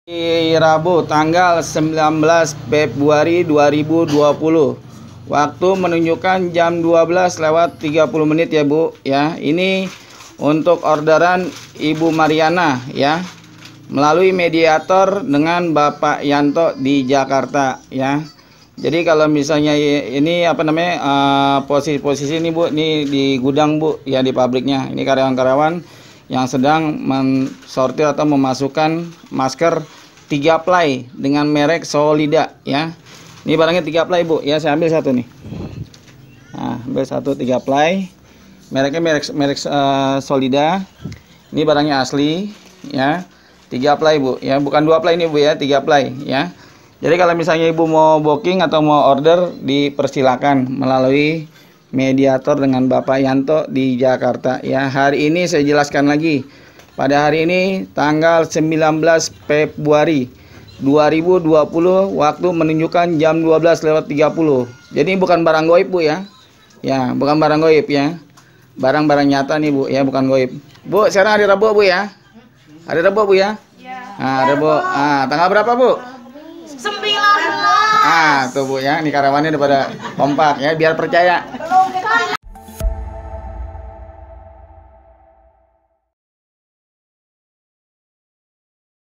Rabu tanggal 19 Februari 2020. Waktu menunjukkan jam 12:30 menit ya Bu ya. Ini untuk orderan Ibu Mariana ya. Melalui mediator dengan Bapak Yanto di Jakarta ya. Jadi kalau misalnya ini posisi ini Bu, ini di gudang Bu ya, di pabriknya. Ini karyawan-karyawan yang sedang mensortir atau memasukkan masker 3 ply dengan merek Solida ya. Ini barangnya 3 ply Bu ya, saya ambil satu nih. Nah, ambil satu 3 ply. Mereknya merek Solida. Ini barangnya asli ya. 3 ply Bu ya, bukan 2 ply ini Bu ya, 3 ply ya. Jadi kalau misalnya Ibu mau booking atau mau order, dipersilakan melalui mediator dengan Bapak Yanto di Jakarta ya. Hari ini saya jelaskan lagi. Pada hari ini tanggal 19 Februari 2020, waktu menunjukkan jam 12:30. Jadi bukan barang goib Bu ya. Ya, bukan barang goib ya. Barang-barang nyata nih Bu ya, bukan goib. Bu, sekarang hari Rabu Bu ya. Hari Rabu Bu ya? Iya. Nah, Rabu. Ah, tanggal berapa Bu? 19. Ah, tuh Bu ya, ini karyawannya udah pada kompak ya, biar percaya.